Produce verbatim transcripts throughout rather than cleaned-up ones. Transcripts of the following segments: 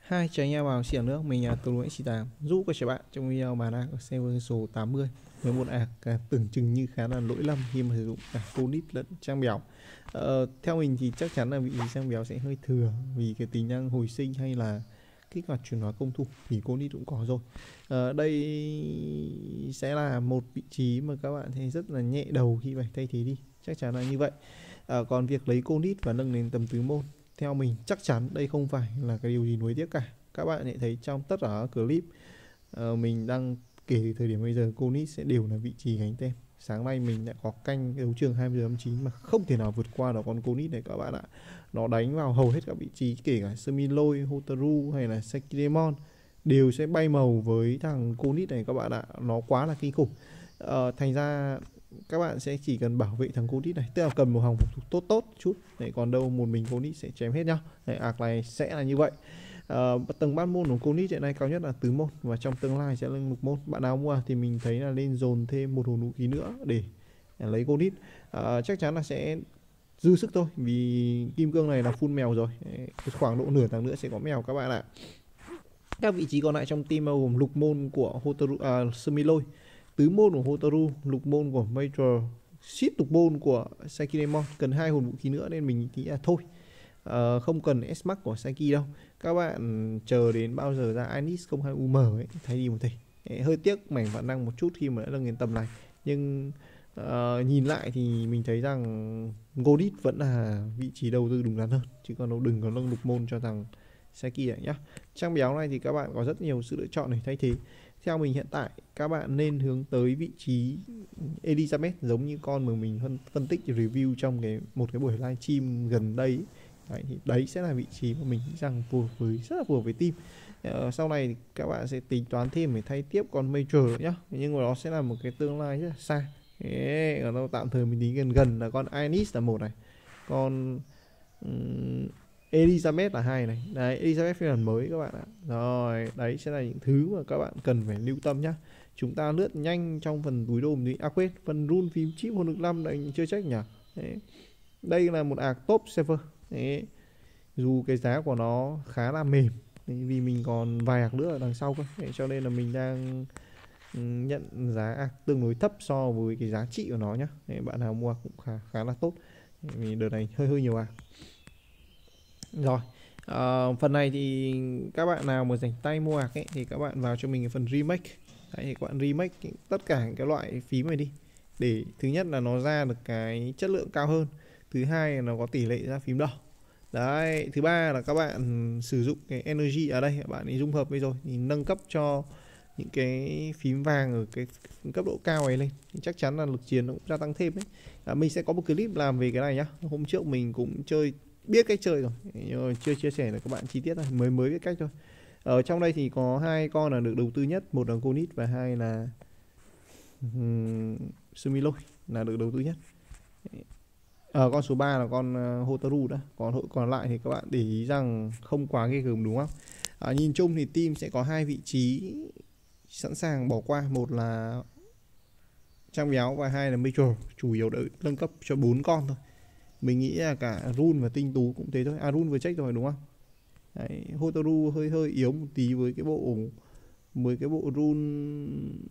Hai chào anh em vào xỉa nước, mình là Tùng Nguyễn xê tám giúp các bạn trong video bàn ạc ở server số tám mươi với một ạc à, tưởng chừng như khá là lỗi lầm khi mà sử dụng cả Conit lẫn trang béo. Ờ, theo mình thì chắc chắn là vị trí trang béo sẽ hơi thừa vì cái tính năng hồi sinh hay là kích hoạt chuyển hóa công thủ thì Conit cũng có rồi. Ờ, đây sẽ là một vị trí mà các bạn thấy rất là nhẹ đầu khi phải thay thế đi, chắc chắn là như vậy. Ờ, còn việc lấy Conit và nâng lên tầm tứ môn, theo mình chắc chắn đây không phải là cái điều gì nuối tiếc cả. Các bạn hãy thấy trong tất cả các clip uh, mình đang kể từ thời điểm bây giờ, Conit sẽ đều là vị trí gánh tem. Sáng nay mình đã có canh đấu trường hai mươi giờ chín mà không thể nào vượt qua được con Conit này các bạn ạ. Nó đánh vào hầu hết các vị trí, kể cả Semiloi, Hotaru hay là Sekiremon đều sẽ bay màu với thằng Conit này các bạn ạ. Nó quá là kinh khủng. uh, Thành ra các bạn sẽ chỉ cần bảo vệ thằng Conit này, tức là cầm một hàng phục tốt tốt chút để còn đâu một mình Conit sẽ chém hết nhá. Đấy, ạc này sẽ là như vậy. À, tầng bát môn của Conit hiện nay cao nhất là tứ môn và trong tương lai sẽ lên lục môn. Bạn nào mua thì mình thấy là nên dồn thêm một hồn vũ khí nữa để lấy Conit. À, chắc chắn là sẽ dư sức thôi vì kim cương này là full mèo rồi. Khoảng độ nửa tháng nữa sẽ có mèo các bạn ạ. Các vị trí còn lại trong team bao gồm lục môn của Hotaru, à, Semiloi, tứ môn của Hotaru, lục môn của Major, ship lục môn của Sekiremon. Cần hai hồn vũ khí nữa nên mình nghĩ là thôi, à, không cần S-Max của Saiki đâu. Các bạn chờ đến bao giờ ra Inis không hai U M ấy, thay đi một thể. Hơi tiếc mảnh vạn năng một chút khi mà đã nâng đến tầm này. Nhưng uh, nhìn lại thì mình thấy rằng Godit vẫn là vị trí đầu tư đúng đắn hơn. Chứ còn đâu đừng có nâng lục môn cho thằng Saiki này nhá. Trang béo này thì các bạn có rất nhiều sự lựa chọn để thay thế. Theo mình hiện tại các bạn nên hướng tới vị trí Elizabeth, giống như con mà mình phân, phân tích review trong cái một cái buổi livestream gần đây. Đấy, thì đấy sẽ là vị trí mà mình nghĩ rằng phù hợp với, rất là phù hợp với team. Ờ, sau này các bạn sẽ tính toán thêm để thay tiếp con Major nhá, nhưng mà nó sẽ là một cái tương lai rất là xa. Đấy, ở đâu tạm thời mình tính gần gần là con Inis là một này, con um, Elizabeth là hai này. Đấy, Elizabeth phiên bản mới các bạn ạ. Rồi, đấy sẽ là những thứ mà các bạn cần phải lưu tâm nhá. Chúng ta lướt nhanh trong phần túi đồ mình. À quên, phần rune phím chip hồn lực năm này chưa check nhỉ. Đấy. Đây là một ạc top server. Đấy. Dù cái giá của nó khá là mềm vì mình còn vài ạc nữa ở đằng sau cơ. Đấy, cho nên là mình đang nhận giá ạc tương đối thấp so với cái giá trị của nó nhá. Đấy, bạn nào mua cũng khá, khá là tốt vì đợt này hơi hơi nhiều ạc. Rồi, à, phần này thì các bạn nào mà dành tay mua ạc ấy thì các bạn vào cho mình cái phần remake. Đấy, thì các bạn remake tất cả cái loại phím này đi, để thứ nhất là nó ra được cái chất lượng cao hơn, thứ hai là nó có tỷ lệ ra phím đỏ. Đấy, thứ ba là các bạn sử dụng cái energy ở đây, bạn ấy dung hợp với rồi thì nâng cấp cho những cái phím vàng ở cái cấp độ cao ấy lên thì chắc chắn là lực chiến nó cũng gia tăng thêm đấy. À, mình sẽ có một clip làm về cái này nhá. Hôm trước mình cũng chơi biết cách chơi rồi nhưng mà chưa chia sẻ được các bạn chi tiết thôi, mới mới biết cách thôi. Ở trong đây thì có hai con là được đầu tư nhất, một là Conit và hai là um, Sumiloi là được đầu tư nhất. Ở con số ba là con uh, Hotaru đó, còn hội còn lại thì các bạn để ý rằng không quá ghê gớm đúng không? À, nhìn chung thì team sẽ có hai vị trí sẵn sàng bỏ qua, một là trang béo và hai là Major, chủ yếu để nâng cấp cho bốn con thôi. Mình nghĩ là cả rune và tinh tú cũng thế thôi. À, rune vừa check rồi đúng không? Đấy, Hotaru hơi hơi yếu một tí với cái bộ với cái bộ rune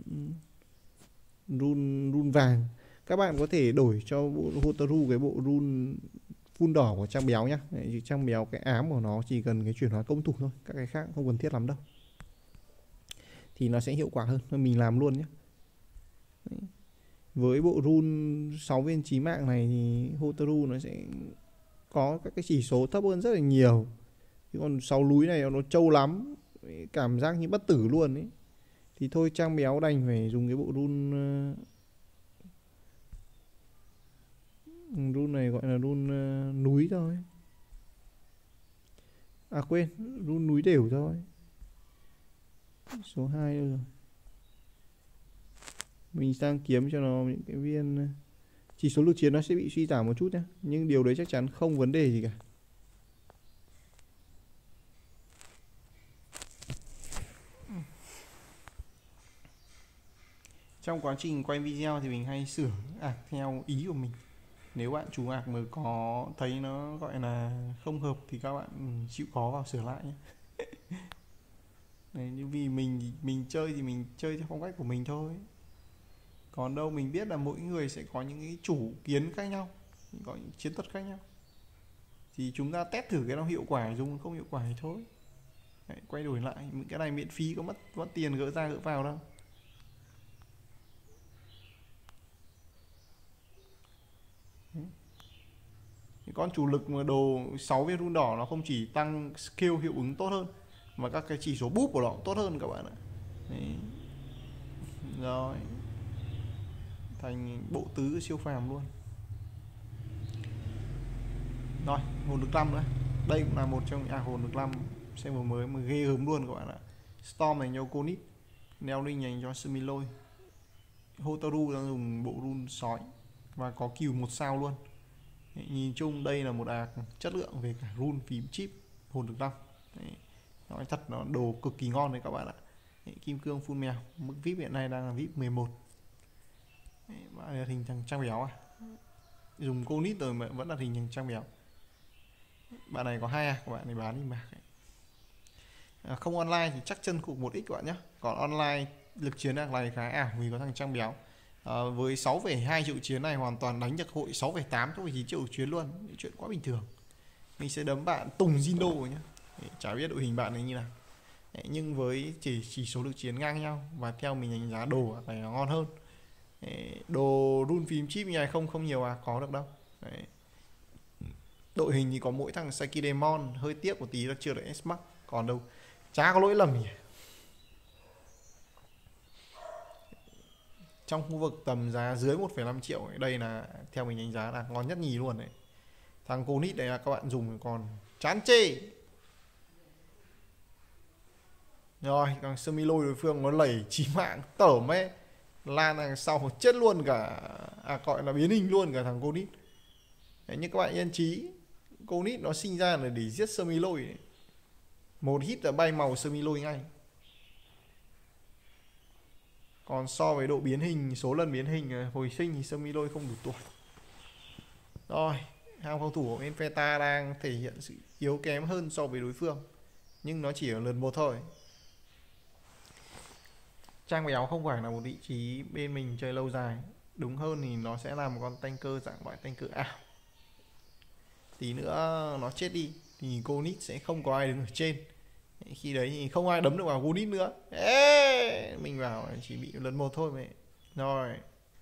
rune rune vàng. Các bạn có thể đổi cho bộ Hotaru cái bộ rune full đỏ của trang béo nhá. Đấy, trang béo cái ám của nó chỉ cần cái chuyển hóa công thủ thôi, các cái khác không cần thiết lắm đâu, thì nó sẽ hiệu quả hơn. Mình làm luôn nhé. Đấy. Với bộ rune sáu viên chí mạng này thì Hotaru nó sẽ có các cái chỉ số thấp hơn rất là nhiều. Chứ còn sáu núi này nó trâu lắm, cảm giác như bất tử luôn ấy. Thì thôi trang béo đành phải dùng cái bộ rune rune này gọi là rune núi thôi. À quên, rune núi đều thôi. Số hai đâu rồi. Mình sang kiếm cho nó những cái viên chỉ số lực chiến nó sẽ bị suy giảm một chút nhé, nhưng điều đấy chắc chắn không vấn đề gì cả. Trong quá trình quay video thì mình hay sửa ạc theo ý của mình. Nếu bạn chủ ạc mà có thấy nó gọi là không hợp thì các bạn chịu khó vào sửa lại nhé. Đấy, nhưng vì mình mình chơi thì mình chơi theo phong cách của mình thôi, còn đâu mình biết là mỗi người sẽ có những cái chủ kiến khác nhau, có những chiến thuật khác nhau, thì chúng ta test thử cái nào hiệu quả dùng, không hiệu quả thì thôi. Đấy, quay đổi lại cái này miễn phí, có mất mất tiền gỡ ra gỡ vào đâu. Cái con chủ lực mà đồ sáu viên run đỏ nó không chỉ tăng skill hiệu ứng tốt hơn, mà các cái chỉ số búp của nó cũng tốt hơn các bạn ạ. Đấy. Rồi, thành bộ tứ siêu phàm luôn. Rồi, hồn lực năm nữa. Đây cũng là một trong à hồn lực năm xem vừa mới mà ghê gớm luôn các bạn ạ. Storm dành cho Konit, Neo Linh dành cho Semiloi, Hotaru đang dùng bộ run sói và có cừu một sao luôn. Đấy, nhìn chung đây là một ạc chất lượng về cả run phím chip hồn lực năm. Đấy, nói thật nó đồ cực kỳ ngon đấy các bạn ạ. Đấy, kim cương full mèo, mức vê i pê hiện nay đang là vê i pê mười một. Đấy, bạn là hình thằng trang béo à, dùng Konit rồi mà vẫn là hình thằng trang béo. Bạn này có hai à, các bạn này bán đi bạc. À, không online thì chắc chân cục một x các bạn nhé. Còn online lực chiến ạc này khá ảo vì có thằng trang béo. À, với sáu phẩy hai triệu chiến này hoàn toàn đánh được hội sáu phẩy tám, sáu phẩy chín triệu chiến luôn. Chuyện quá bình thường. Mình sẽ đấm bạn Tùng Jindo nhé. Chả biết đội hình bạn này như nào. Đấy, nhưng với chỉ chỉ số lực chiến ngang nhau và theo mình đánh giá đồ này nó ngon hơn. Đấy, đồ run phím chip như này không không nhiều à, có được đâu. Đấy. Đội hình thì có mỗi thằng Saki Demon, hơi tiếc một tí là chưa được S-Max, còn đâu chả có lỗi lầm gì. Trong khu vực tầm giá dưới một phẩy năm triệu, đây là theo mình đánh giá là ngon nhất nhì luôn đấy. Thằng Konit này là các bạn dùng còn chán chê. Rồi, thằng Semiloi đối phương nó lẩy chí mạng tởm ấy, lan đằng sau chết luôn cả, à gọi là biến hình luôn cả thằng Konit. Đấy, nhưng các bạn yên trí, Konit nó sinh ra là để giết Semiloi, một hit là bay màu Semiloi ngay. Còn so với độ biến hình, số lần biến hình hồi sinh thì Semiloi không đủ tuổi. Rồi, hàng phòng thủ của bên Feta đang thể hiện sự yếu kém hơn so với đối phương, nhưng nó chỉ ở lần một thôi. Trang béo không phải là một vị trí bên mình chơi lâu dài, đúng hơn thì nó sẽ là một con tanker dạng loại tanker ảo. Tí nữa nó chết đi thì Konit sẽ không có ai đứng ở trên, khi đấy thì không ai đấm được vào Konit nữa. Ê, mình bảo chỉ bị lần một thôi mày. Rồi,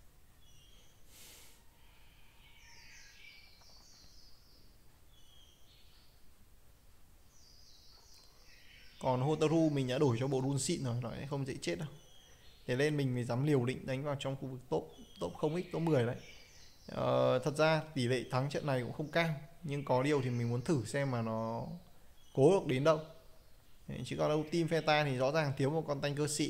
còn Hotaru mình đã đổi cho bộ run xịn rồi, nó sẽ không dễ chết đâu. Thế nên mình mới dám liều định đánh vào trong khu vực top top không x top mười đấy. Ờ, thật ra tỷ lệ thắng trận này cũng không cao, nhưng có điều thì mình muốn thử xem mà nó cố được đến đâu. Đấy, chứ còn đâu team Feta thì rõ ràng thiếu một con tanker xịn.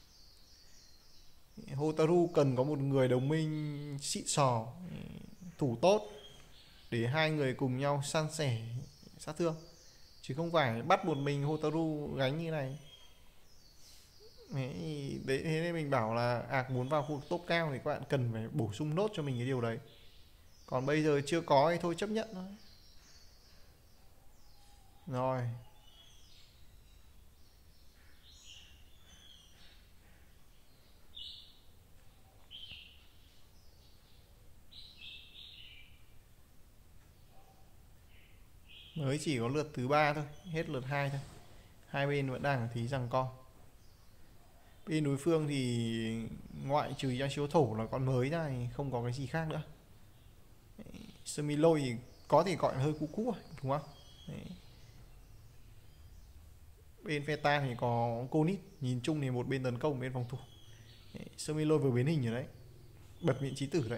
Hotaru cần có một người đồng minh xịn sò, thủ tốt để hai người cùng nhau san sẻ sát thương, chứ không phải bắt một mình Hotaru gánh như này. Đấy, đấy thế nên mình bảo là ạc muốn vào khu vực top cao thì các bạn cần phải bổ sung nốt cho mình cái điều đấy. Còn bây giờ chưa có thì thôi chấp nhận thôi. Rồi, mới chỉ có lượt thứ ba thôi, hết lượt hai thôi. Hai bên vẫn đang tí rằng co. Bên đối phương thì ngoại trừ ra chiếu thổ là con mới ra thì không có cái gì khác nữa. Semiloi thì có thể gọi là hơi cũ cũ rồi, đúng không? Đấy. Bên Feta thì có Konit, nhìn chung thì một bên tấn công, bên phòng thủ. Semiloi vừa biến hình rồi đấy, bật vị trí tử đấy.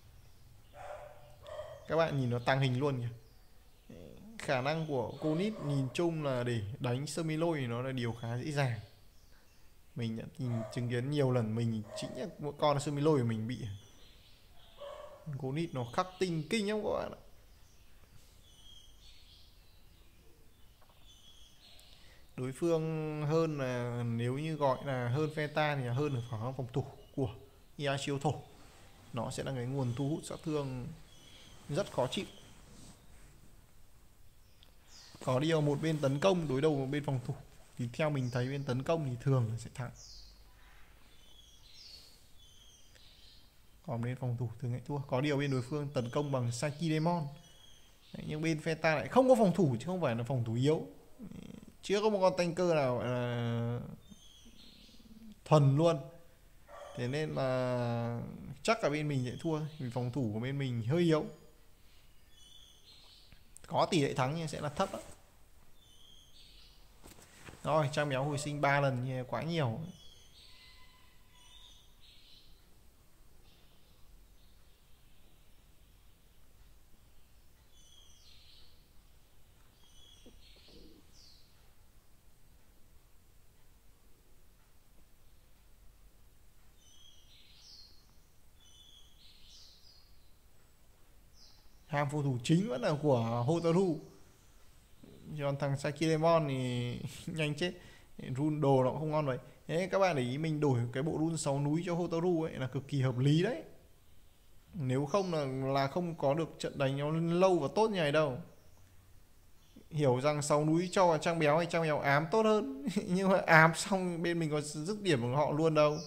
Các bạn nhìn nó tăng hình luôn kìa. Khả năng của Konit nhìn chung là để đánh Semiloi thì nó là điều khá dễ dàng. Mình đã nhìn chứng kiến nhiều lần mình chính là một con Semiloi của mình bị Konit nó khắc tinh kinh lắm các bạn ạ. Đối phương hơn là nếu như gọi là hơn Feta thì là hơn ở khả năng phòng thủ của i a siêu thổ. Nó sẽ là cái nguồn thu hút sát thương rất khó chịu. Có điều một bên tấn công đối đầu một bên phòng thủ thì theo mình thấy bên tấn công thì thường là sẽ thắng, còn bên phòng thủ thường lại thua. Có điều bên đối phương tấn công bằng Sakidemon, nhưng bên phe ta lại không có phòng thủ chứ không phải là phòng thủ yếu, chưa có một con tanker nào gọi là thuần luôn. Thế nên là chắc là bên mình sẽ thua vì phòng thủ của bên mình hơi yếu. Có tỷ lệ thắng nhưng sẽ là thấp đó. Rồi trang béo hồi sinh ba lần thì quá nhiều. Hàng phòng thủ chính vẫn là của Hotaru, còn thằng Sakidemon thì nhanh chết, rune đồ nó cũng không ngon vậy. Thế các bạn để ý mình đổi cái bộ rune sáu núi cho Hotaru ấy là cực kỳ hợp lý đấy, nếu không là là không có được trận đánh nó lâu và tốt như này đâu. Hiểu rằng sáu núi cho vào trang béo hay trang béo ám tốt hơn nhưng mà ám xong bên mình có dứt điểm của họ luôn đâu.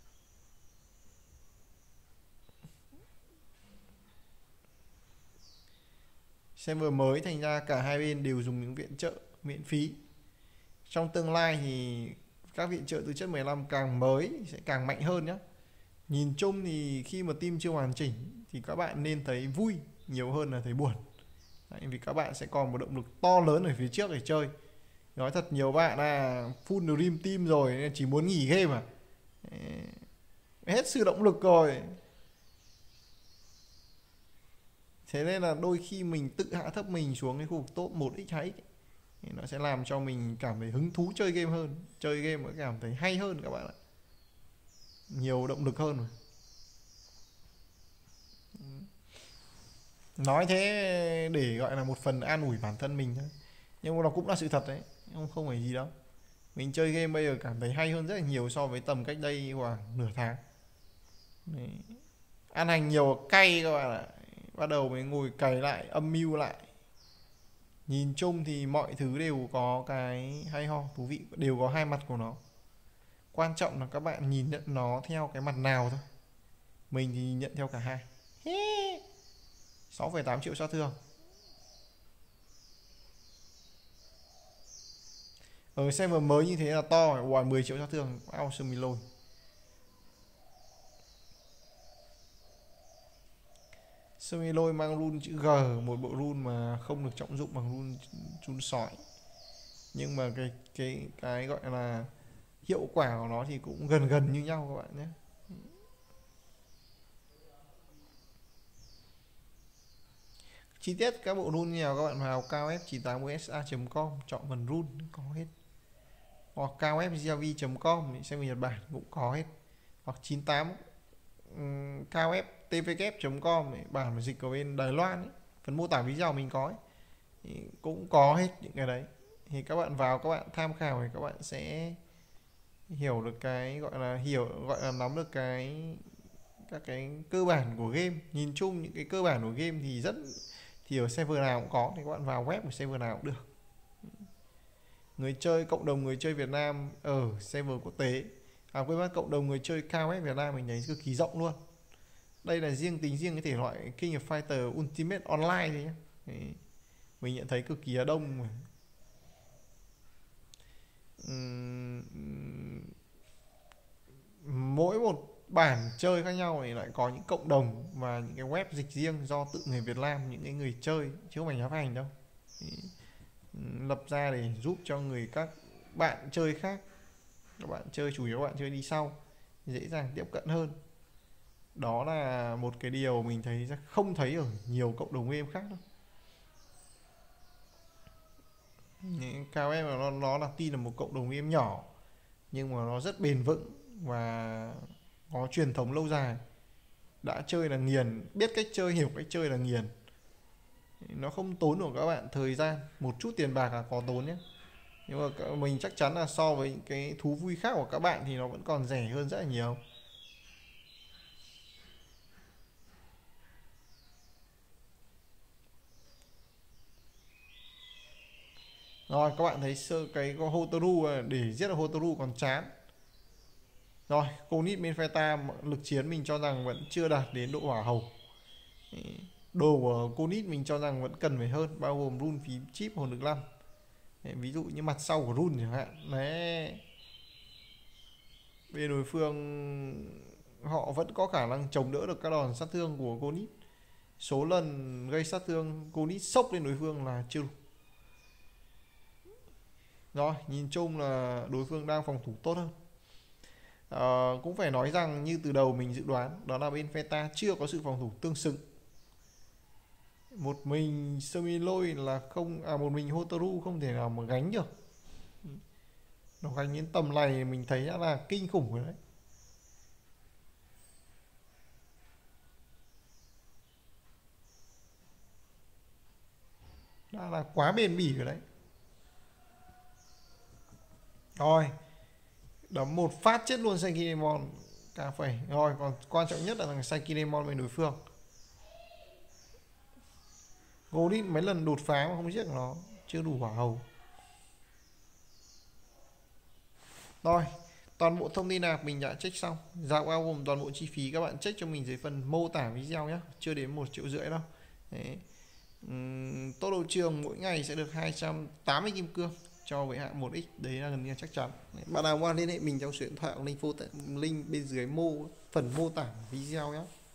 Server mới thành ra cả hai bên đều dùng những viện trợ miễn phí. Trong tương lai thì các viện trợ từ chất mười lăm càng mới sẽ càng mạnh hơn nhé. Nhìn chung thì khi mà team chưa hoàn chỉnh thì các bạn nên thấy vui nhiều hơn là thấy buồn. Đấy, vì các bạn sẽ còn một động lực to lớn ở phía trước để chơi. Nói thật nhiều bạn là full dream team rồi nên chỉ muốn nghỉ game à, hết sự động lực rồi. Thế nên là đôi khi mình tự hạ thấp mình xuống cái khu vực top một x hai x thì nó sẽ làm cho mình cảm thấy hứng thú chơi game hơn, chơi game mới cảm thấy hay hơn các bạn ạ, nhiều động lực hơn mà. Nói thế để gọi là một phần an ủi bản thân mình thôi, nhưng mà nó cũng là sự thật đấy, không không phải gì đâu. Mình chơi game bây giờ cảm thấy hay hơn rất là nhiều so với tầm cách đây khoảng nửa tháng. Đấy. Ăn hành nhiều cay các bạn ạ, bắt đầu mới ngồi cày lại, âm mưu lại. Nhìn chung thì mọi thứ đều có cái hay ho, thú vị, đều có hai mặt của nó. Quan trọng là các bạn nhìn nhận nó theo cái mặt nào thôi. Mình thì nhận theo cả hai. sáu phẩy tám triệu sát thương. Ở server mới như thế là to, ngoài mười triệu sát thương. Awesome Milone. Semilôi mang rune chữ G, một bộ rune mà không được trọng dụng bằng rune chun sói. Nhưng mà cái cái cái gọi là hiệu quả của nó thì cũng gần gần như nhau các bạn nhé. Chi tiết các bộ rune như nào các bạn vào cao f chín tám u s a chấm com chọn phần rune có hết. Hoặc cao f g v chấm com xem người Nhật Bản cũng có hết. Hoặc chín tám um, cao f t v k chấm com bản mà dịch ở bên Đài Loan ấy. Phần mô tả video mình có ấy. Thì cũng có hết những cái đấy. Thì các bạn vào các bạn tham khảo thì các bạn sẽ hiểu được cái gọi là hiểu gọi là nắm được cái các cái cơ bản của game. Nhìn chung những cái cơ bản của game thì rất thì ở server nào cũng có, thì các bạn vào web của server nào cũng được. Người chơi cộng đồng người chơi Việt Nam ở server quốc tế, à quên mất, cộng đồng người chơi cao ép Việt Nam mình thấy cực kỳ rộng luôn. Đây là riêng tính riêng cái thể loại King of Fighter Ultimate Online thôi nhé, mình nhận thấy cực kỳ là đông mà. Uhm, mỗi một bản chơi khác nhau thì lại có những cộng đồng và những cái web dịch riêng do tự người Việt Nam, những cái người chơi chứ không phải nhà phát hành đâu, thì lập ra để giúp cho người các bạn chơi khác, các bạn chơi chủ yếu các bạn chơi đi sau dễ dàng tiếp cận hơn. Đó là một cái điều mình thấy không thấy ở nhiều cộng đồng game khác đâu. ca o ép nó, nó là tuy là một cộng đồng game nhỏ nhưng mà nó rất bền vững và có truyền thống lâu dài. Đã chơi là nghiền, biết cách chơi, hiểu cách chơi là nghiền. Nó không tốn của các bạn thời gian, một chút tiền bạc là có tốn nhé, nhưng mà mình chắc chắn là so với những cái thú vui khác của các bạn thì nó vẫn còn rẻ hơn rất là nhiều. Rồi các bạn thấy sơ cái con Hotaru để giết được Hotaru còn chán. Rồi Konit bên phe ta lực chiến mình cho rằng vẫn chưa đạt đến độ hỏa hầu. Đồ của Konit mình cho rằng vẫn cần phải hơn, bao gồm rune phí chip hồn lực năm. Ví dụ như mặt sau của rune chẳng hạn. Đấy. Bên đối phương họ vẫn có khả năng chống đỡ được các đòn sát thương của Konit. Số lần gây sát thương Konit sốc lên đối phương là chưa đủ. Rồi nhìn chung là đối phương đang phòng thủ tốt hơn. à, Cũng phải nói rằng như từ đầu mình dự đoán, đó là bên phe ta chưa có sự phòng thủ tương xứng. Một mình semi lôi là không, à một mình Hotaru không thể nào mà gánh được. Nó gánh đến tầm này mình thấy đã là kinh khủng rồi đấy. Đã là quá bền bỉ rồi đấy. Rồi đấm một phát chết luôn Saikiremon cả phẩy. Rồi còn quan trọng nhất là thằng Saikiremon bên đối phương. Godin mấy lần đột phá mà không giết nó, chưa đủ hỏa hầu. Rồi toàn bộ thông tin nạp mình đã check xong, giá bao gồm toàn bộ chi phí, các bạn check cho mình dưới phần mô tả video nhé, chưa đến một triệu rưỡi đâu. Đấy. Uhm, tốc độ trường mỗi ngày sẽ được hai trăm tám mươi kim cương cho với hạng một x, đấy là gần như chắc chắn. Đấy. Bạn nào quan liên hệ mình trong số điện thoại link, link bên dưới mô phần mô tả video nhé.